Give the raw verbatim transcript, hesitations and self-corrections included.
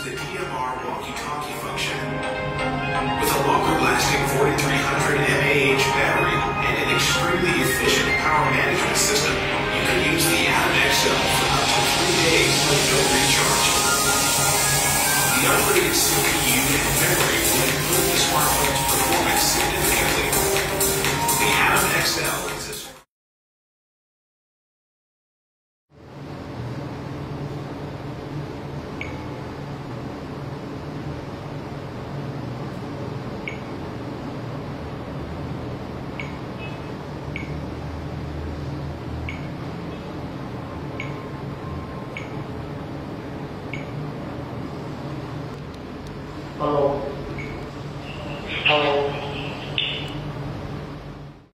the D M R Walkie-Talkie function. With a longer-lasting forty-three hundred milliamp hour battery and an extremely efficient power management system, you can use the AtomXL for up to three days with no recharge. The upgraded C P U and memory will improve the smartphone's performance significantly. The AtomXL